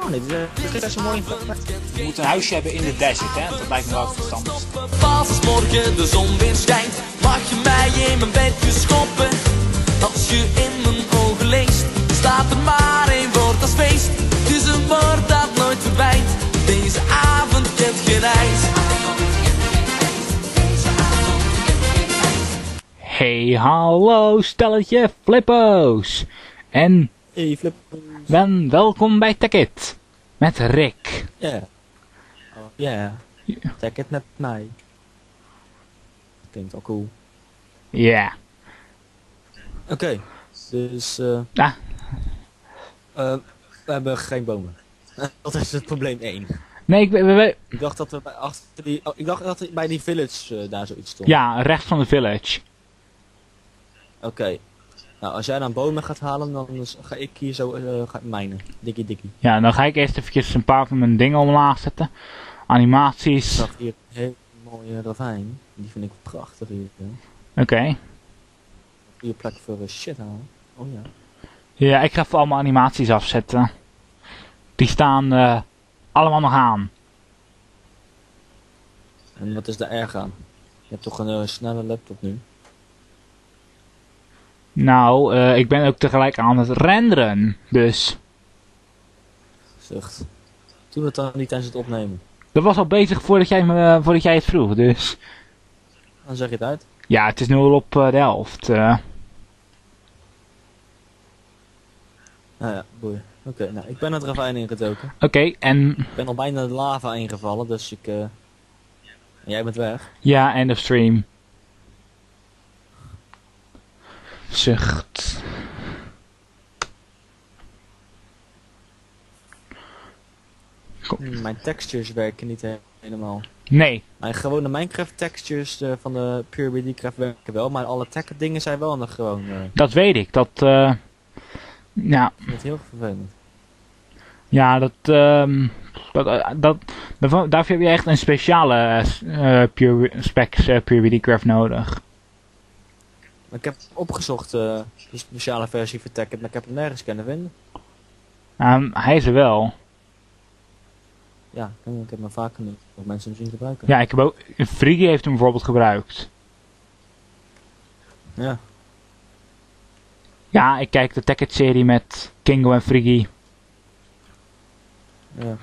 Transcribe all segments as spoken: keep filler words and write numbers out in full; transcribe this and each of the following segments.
Oh nee, dit is best een mooi. Je moet een huisje hebben in de desert, hè? Dat lijkt me wel verstandig. Pas als morgen de zon weer schijnt, mag je mij in mijn bedje schoppen. Als je in mijn ogen leest, staat er maar één woord als feest. Het is een woord dat nooit verdwijnt, deze avond kent geen eind. Hey, hallo stelletje flippo's. En Hey, Flip. ben welkom bij Tekit. Met Rick. Ja. Yeah. Oh, ja. Yeah. Check it met mij. Klinkt al cool. Ja. Yeah. Oké. Okay. Dus, eh... Uh, ah. uh, we hebben geen bomen. Dat is het probleem één. Nee, ik, we, we, ik dacht dat we bij, achter die, oh, ik dacht dat er bij die village uh, daar zoiets stond. Ja, rechts van de village. Oké. Okay. Nou, als jij dan bomen gaat halen, dan ga ik hier zo uh, ga mijnen. Dikkie dikkie. Ja, dan ga ik eerst eventjes een paar van mijn dingen omlaag zetten. Animaties. Ik zag hier een hele mooie ravijn. Die vind ik prachtig hier. Oké. Okay. Goede plek voor uh, shit halen. Oh ja. Ja, ik ga even allemaal animaties afzetten. Die staan uh, allemaal nog aan. En wat is daar erg aan? Je hebt toch een uh, snelle laptop nu? Nou, uh, ik ben ook tegelijk aan het renderen, dus... Zucht. Doe het dan niet tijdens het opnemen. Dat was al bezig voordat jij, me, uh, voordat jij het vroeg, dus... Dan zeg je het uit. Ja, het is nu al op uh, de helft. Uh. Nou ja, boeien. Oké, okay, nou, ik ben het ravijn ingedoken. Oké, okay, en... Ik ben al bijna de lava ingevallen, dus ik... Uh... En jij bent weg. Ja, end of stream. Zucht. Hmm, mijn textures werken niet he helemaal. Nee. Mijn gewone Minecraft textures uh, van de Pure B D Craft werken wel, maar alle tech dingen zijn wel nog gewoon... Uh... Dat weet ik, dat... Uh... Ja. Dat is heel vervelend. Ja, dat... Um... Dat, dat, dat, daarvoor heb je echt een speciale uh, Pure Specs uh, Pure B D Craft nodig. Ik heb opgezocht uh, die speciale versie voor Tekkit, maar ik heb hem nergens kunnen vinden. Um, hij is er wel. Ja, ik heb hem vaker nu nog mensen hem zien gebruiken. Ja, ik heb ook... Friggy heeft hem bijvoorbeeld gebruikt. Ja. Ja, ik kijk de Tekkit serie met Kingo en Friggy. Ja.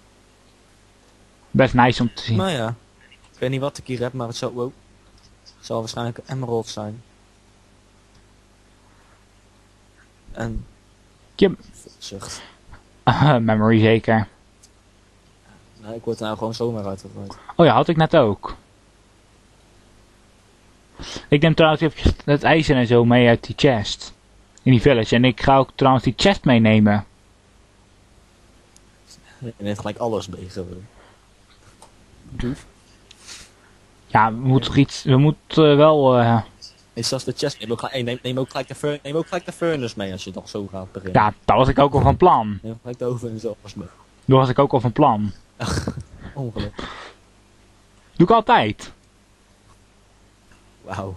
Best nice om te zien. Nou ja. Ik weet niet wat ik hier heb, maar het zal, wow, het zal waarschijnlijk een emerald zijn. En... Yep. Zucht. Uh, memory zeker. Nee, ik word er nou gewoon zomaar uitgegooid. Oh ja, had ik net ook. Ik neem trouwens even het ijzer en zo mee uit die chest. In die village. En ik ga ook trouwens die chest meenemen. Je neemt gelijk alles mee gewoon. Doef. Ja, we moeten ja. iets... We moeten uh, wel... Uh, Is dat de chest? Neem ook, gelijk, neem, neem, ook gelijk de neem ook gelijk de furnace mee als je toch zo gaat beginnen. Ja, daar was ik ook al van plan. Neem gelijk de oven en zo was mee. Daar was ik ook al van plan. Ongeluk. Doe ik altijd. Wauw.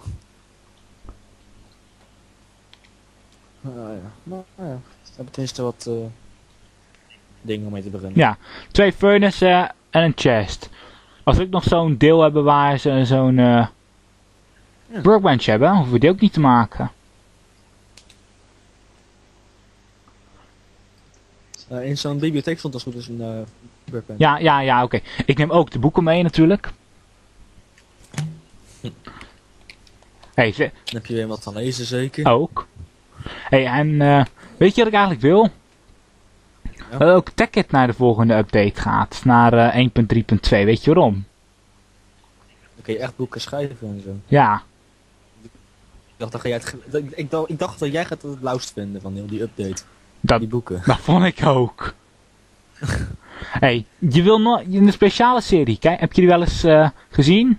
Nou ja, nou ja. We hebben tenminste wat uh, dingen om mee te beginnen. Ja, twee furnaces uh, en een chest. Als we ook nog zo'n deel hebben waar ze zo'n uh, ja. workbench hebben, hoeven we die ook niet te maken. Uh, in zo'n bibliotheek stond als goed dus een uh, workbench. Ja, ja, ja, oké. Okay. Ik neem ook de boeken mee natuurlijk. Hm. Hey, ze... Dan heb je weer wat te lezen zeker? Ook. Hey, en uh, weet je wat ik eigenlijk wil? Ja. Dat ook Tekkit naar de volgende update gaat. Naar uh, één punt drie punt twee. Weet je waarom? Dan kun je echt boeken schrijven en zo. Ja. Ik dacht dat, jij het ik, ik, dacht, ik dacht dat jij het het lauwst vinden van heel die update. Dat, die boeken. Dat vond ik ook. Hey, je wil nog een speciale serie. Kijk, heb je die wel eens uh, gezien?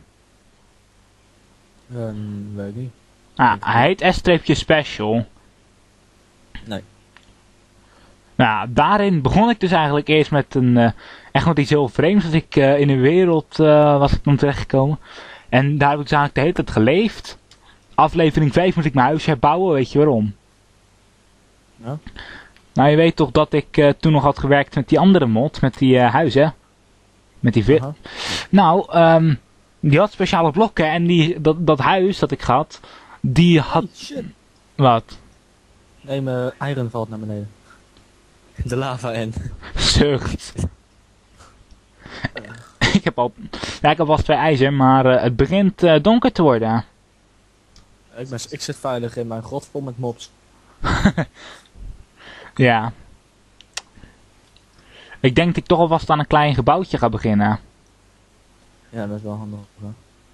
Um, weet ik niet. Ah, hij heet S-Special. Nee. Nou, daarin begon ik dus eigenlijk eerst met een, uh, echt met iets heel vreemds. Dat ik uh, in een wereld uh, was ik dan terechtgekomen. En daar heb ik dus eigenlijk de hele tijd geleefd. Aflevering vijf moet ik mijn huis herbouwen, weet je waarom? Ja. Nou, je weet toch dat ik uh, toen nog had gewerkt met die andere mod, met die uh, huizen. Met die vi- Aha. Nou, um, die had speciale blokken en die, dat, dat huis dat ik had, die had... Oh, shit. Wat? Nee, mijn iron valt naar beneden. De lava in. Zucht. ik heb al... Ja, ik heb wel twee ijzer, maar uh, het begint uh, donker te worden. Ik, ben, ik zit veilig in mijn grot vol met mobs. Ja. Ik denk dat ik toch alvast aan een klein gebouwtje ga beginnen. Ja, dat is wel handig. Hè?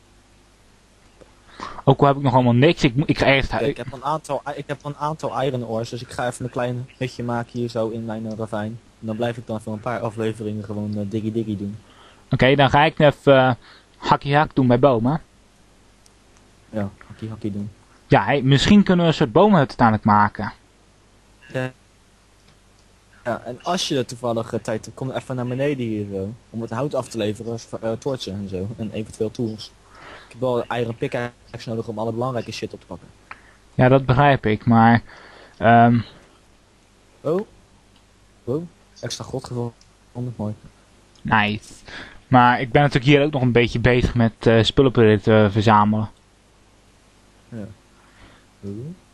Ook al heb ik nog allemaal niks. Ik, ik ga eerst... Kijk, ik heb een aantal, ik heb een aantal iron ores, dus ik ga even een klein hutje maken hier zo in mijn uh, ravijn. En dan blijf ik dan voor een paar afleveringen gewoon uh, diggy diggy doen. Oké, okay, dan ga ik even uh, hakkie hak doen bij bomen. Ja, hakkie hakkie doen. Ja, hey, misschien kunnen we een soort bomenhut uiteindelijk maken. Ja. Ja, en als je toevallig uh, tijd hebt, kom even naar beneden hier zo. Om het hout af te leveren, uh, torchen en zo. En eventueel tools. Ik heb wel iron pickaxe nodig om alle belangrijke shit op te pakken. Ja, dat begrijp ik, maar... Um... Oh. Oh. Extra grot gevonden, mooi. Nice. Maar ik ben natuurlijk hier ook nog een beetje bezig met uh, spullen te uh, verzamelen. Ja. Oh.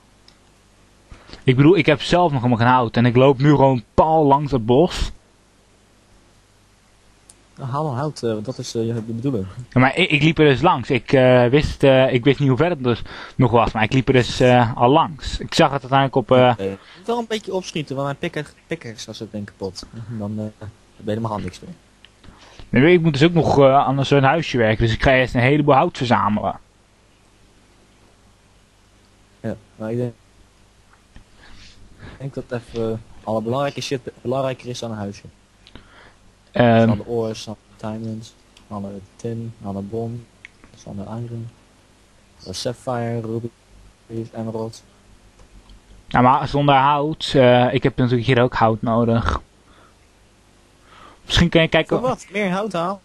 Ik bedoel, ik heb zelf nog helemaal geen hout en ik loop nu gewoon pal langs het bos. Nou, haal een hout, uh, dat is uh, de bedoeling. Ja, maar ik, ik liep er dus langs. Ik, uh, wist, uh, ik wist niet hoe ver het dus nog was, maar ik liep er dus uh, al langs. Ik zag het uiteindelijk op... Uh... Uh, wel een beetje opschieten, want mijn pikker, pikkers was ook denk ik kapot. Dan uh, ben je helemaal niks meer. Nee, ik moet dus ook nog uh, aan zo'n huisje werken, dus ik ga eerst een heleboel hout verzamelen. Ja, maar ik denk... Ik denk dat even uh, alle belangrijke shit belangrijker is dan een huisje. Um, Dus alle ores, alle diamonds, alle tin, alle bron, dus alle iron, alle sapphire, ruby, emerald. nou, maar zonder hout, uh, ik heb natuurlijk hier ook hout nodig. Misschien kun je kijken... Voor wat? Meer hout halen?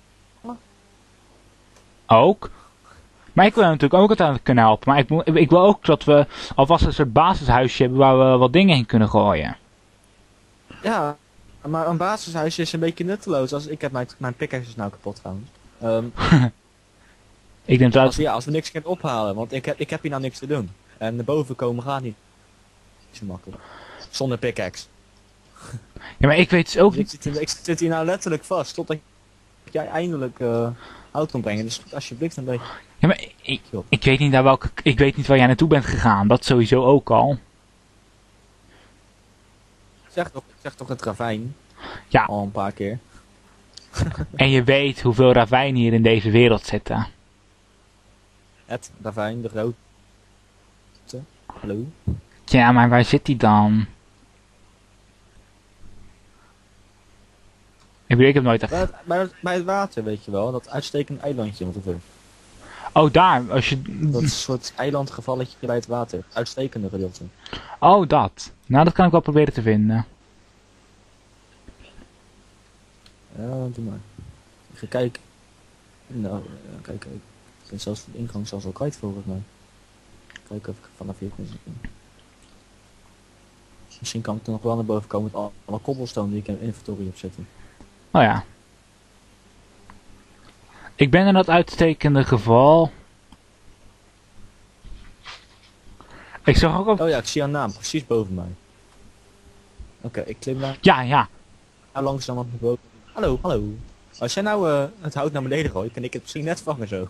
Ook. Maar ik wil natuurlijk ook uiteindelijk kunnen helpen. Maar ik, moet, ik wil ook dat we alvast een soort basishuisje hebben waar we wat dingen in kunnen gooien. Ja, maar een basishuisje is een beetje nutteloos. Als ik heb mijn, mijn pickaxe is nou kapot trouwens. Um, ik denk dat... als, ja, als we niks kunnen ophalen, want ik heb, ik heb hier nou niks te doen. En naar boven komen gaat niet zo makkelijk. Zonder pickaxe. Ja, maar ik weet dus ook Dus ik, niet... zit, ik zit hier nou letterlijk vast totdat jij eindelijk uh, hout kan brengen. Dus alsjeblieft een beetje... Ja, maar ik, ik weet niet naar welke... Ik weet niet waar jij naartoe bent gegaan. Dat sowieso ook al. Zeg toch, zeg toch het ravijn. Ja. Al een paar keer. En je weet hoeveel ravijnen hier in deze wereld zitten. Het ravijn, de grote. Hallo? Ja, maar waar zit die dan? Ik bedoel, ik heb nooit... Bij het, bij, het, bij het water, weet je wel. Dat uitstekende eilandje wat er. Oh, daar. Als je... Dat is een soort eilandgevalletje bij het water. Uitstekende gedeelte. Oh, dat. Nou, dat kan ik wel proberen te vinden. Ja, doe maar. Ik ga kijken. Nou, ja, kijk, kijk. Ik ben zelfs de ingang zelfs al kwijt volgens mij. Kijken of ik vanaf hier kan zien. Misschien kan ik er nog wel naar boven komen met alle, alle cobblestone die ik in mijn inventory heb zitten. Oh ja. Ik ben in dat uitstekende geval. Ik zag ook op... Oh ja, ik zie jouw naam precies boven mij. Oké, ik klim daar Ja, ja. nou langzaam naar boven. Hallo, hallo. Als jij nou uh, het hout naar beneden gooit, kan ik het misschien net vangen zo.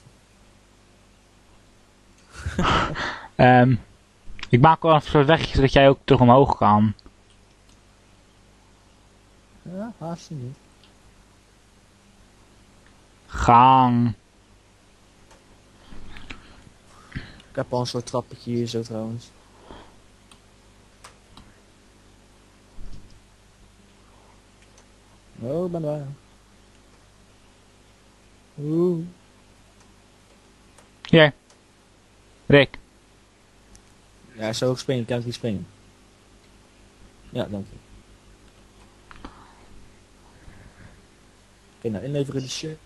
um, ik maak wel een soort wegje zodat jij ook terug omhoog kan. Ja, haast niet. Gang. Ik heb al een soort trappetje hier zo trouwens. Oh, ik ben daar. Oeh. Hier. Rick. Ja, zo hoog springen, kan ik niet springen. Ja, dank je. Oké, nou inleveren de shit.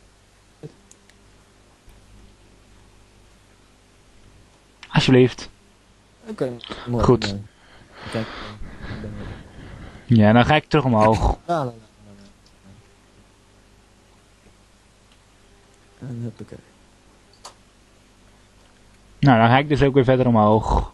Alsjeblieft. Oké, mooi. Goed. Mooi. Kijk, ik ben er. Ja, dan ga ik terug omhoog. La, la, la, la, la. En huppakee. Nou, dan ga ik dus ook weer verder omhoog.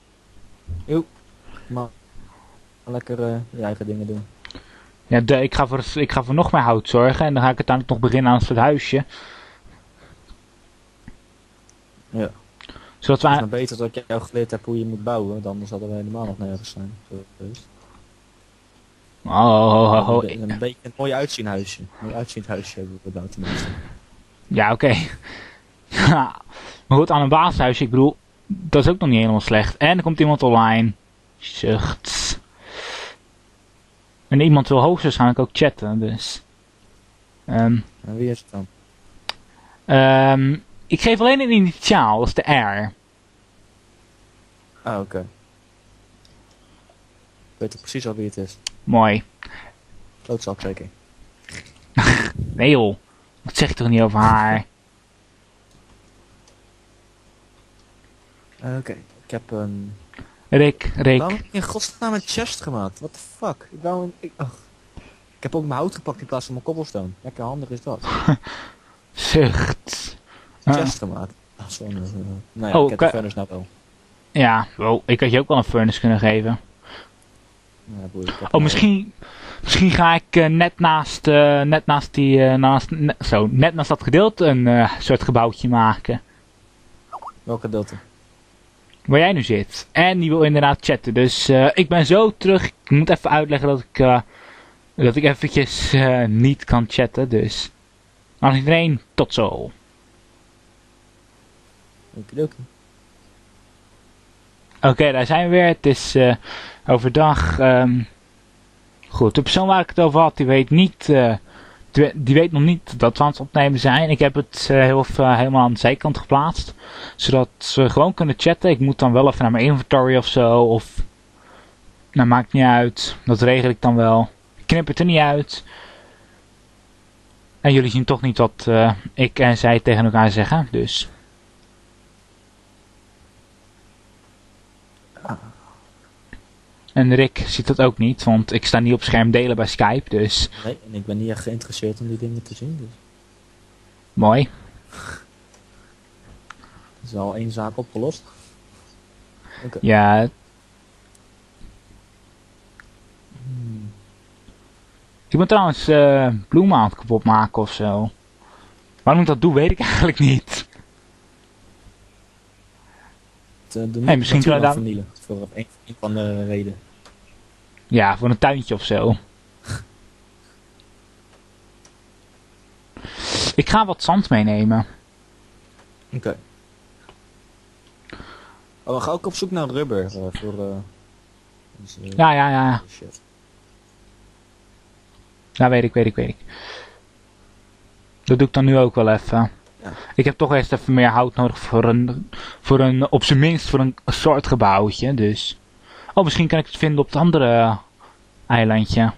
Maar lekker uh, je eigen dingen doen. Ja, de, ik, ga voor, ik ga voor nog meer hout zorgen en dan ga ik uiteindelijk nog beginnen aan het huisje. Ja. Zodat Het is we... maar beter dat ik jou geleerd heb hoe je moet bouwen, dan anders hadden we helemaal nog nergens zijn. Dus. Oh, oh, oh, oh. Een, een beetje een mooi uitziend huisje. Een mooi uitziend huisje hebben we gebouwd tenminste. Ja, oké. Okay. Maar goed, aan een basishuisje, ik bedoel, dat is ook nog niet helemaal slecht. En er komt iemand online. Zucht. En iemand wil hoogstwaarschijnlijk ook chatten, dus... Um, en wie is het dan? Um, ik geef alleen een initiaal, dat is de R. Ah, oké. Okay. Ik weet toch precies al wie het is. Mooi. Klootzak zeker. Nee joh, wat zeg je toch niet over haar? Uh, Oké, okay. Ik heb een... Rick, Rick. Waarom heb ik in godsnaam een chest gemaakt? What the fuck? Ik wou een... Ik, ach. Ik heb ook mijn hout gepakt in plaats van mijn cobblestone. Lekker handig is dat. Zucht. Een chest uh. gemaakt. Ach, zo, uh, nou ja, oh, ik heb de furnace nou wel. Ja, wow, ik had je ook wel een furnace kunnen geven. Ja, boeien, oh, misschien... Misschien ga ik uh, net naast, uh, net naast die, uh, naast, ne zo, net naast dat gedeelte een uh, soort gebouwtje maken. Welk gedeelte? Waar jij nu zit. En die wil inderdaad chatten. Dus uh, ik ben zo terug. Ik moet even uitleggen dat ik, uh, dat ik eventjes uh, niet kan chatten. Dus aan iedereen, tot zo. Okidoki. Oké, okay, daar zijn we weer. Het is uh, overdag. Um, Goed, de persoon waar ik het over had, die weet niet, uh, die, die weet nog niet dat we aan het opnemen zijn. Ik heb het uh, heel even, uh, helemaal aan de zijkant geplaatst, zodat we gewoon kunnen chatten. Ik moet dan wel even naar mijn inventory of zo, of, nou maakt niet uit, dat regel ik dan wel. Ik knip het er niet uit. En jullie zien toch niet wat uh, ik en zij tegen elkaar zeggen, dus. En Rick ziet dat ook niet, want ik sta niet op scherm delen bij Skype, dus... Nee, en ik ben niet echt geïnteresseerd om die dingen te zien, dus... Mooi. Is al één zaak opgelost. Okay. Ja. Hmm. Ik ben trouwens uh, bloemen aan het kapot maken of zo. Waarom ik dat doe, weet ik eigenlijk niet. Uh, hey, misschien kunnen we daar... vernielen, voor een, een van de redenen. Ja, voor een tuintje of zo. Ik ga wat zand meenemen. Oké. Okay. Oh, we gaan ook op zoek naar rubber uh, voor... Uh, dus, uh, ja, ja, ja. Shit. Ja, weet ik, weet ik, weet ik. Dat doe ik dan nu ook wel even. Ja. Ik heb toch eerst even meer hout nodig voor een, voor een, op zijn minst voor een soort gebouwtje, dus. Oh, misschien kan ik het vinden op het andere eilandje.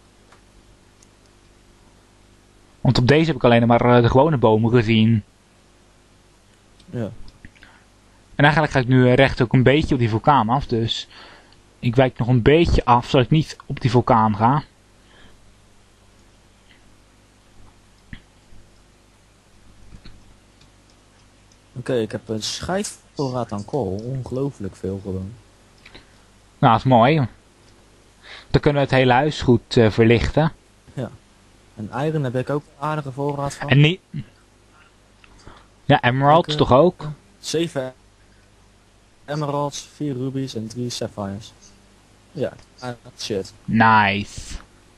Want op deze heb ik alleen maar uh, de gewone bomen gezien. Ja. En eigenlijk ga ik nu recht ook een beetje op die vulkaan af, dus. Ik wijk nog een beetje af, zodat ik niet op die vulkaan ga. Oké, okay, ik heb een schijfvoorraad aan kool. Ongelooflijk veel gewoon. Nou, dat is mooi. Dan kunnen we het hele huis goed uh, verlichten. Ja. En iron heb ik ook een aardige voorraad van. En niet... Ja, emeralds ik, uh, toch ook? Zeven emeralds, vier rubies en drie sapphires. Ja, uh, shit. Nice.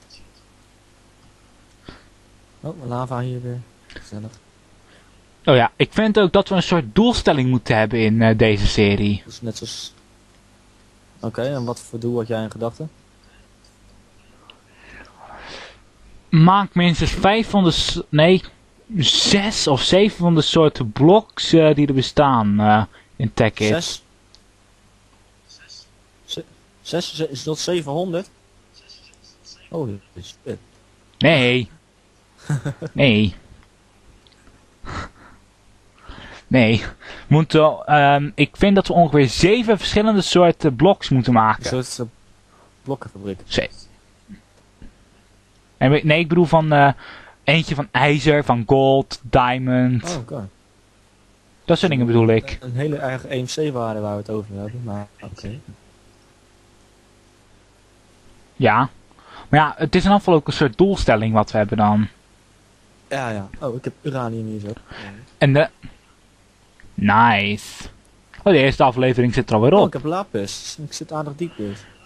Oh, lava hier weer. Gezellig. Oh ja, ik vind ook dat we een soort doelstelling moeten hebben in uh, deze serie. Dus net zoals... Oké, okay, en wat voor doel had jij in gedachten? Maak minstens vijf van de... Nee, zes of zeven van de soorten bloks uh, die er bestaan uh, in TechIt. Zes? Zes? Zes? Is dat zevenhonderd? Oh, shit. Nee. Nee. Nee, moeten, um, ik vind dat we ongeveer zeven verschillende soorten bloks moeten maken. Een soort uh, blokkenfabriek. Ze Nee, nee ik bedoel van uh, eentje van ijzer, van gold, diamond. Oh, oké. Okay. Dat soort dingen bedoel ik. Een hele erg E M C-waarde waar we het over hebben, maar oké. Okay. Ja. Maar ja, het is in afval ook een soort doelstelling wat we hebben dan. Ja, ja. Oh, ik heb uranium hier zo. Ja. En de... Nice. Oh, de eerste aflevering zit er alweer op. Oh, ik heb lapis. Ik zit aardig diep dus.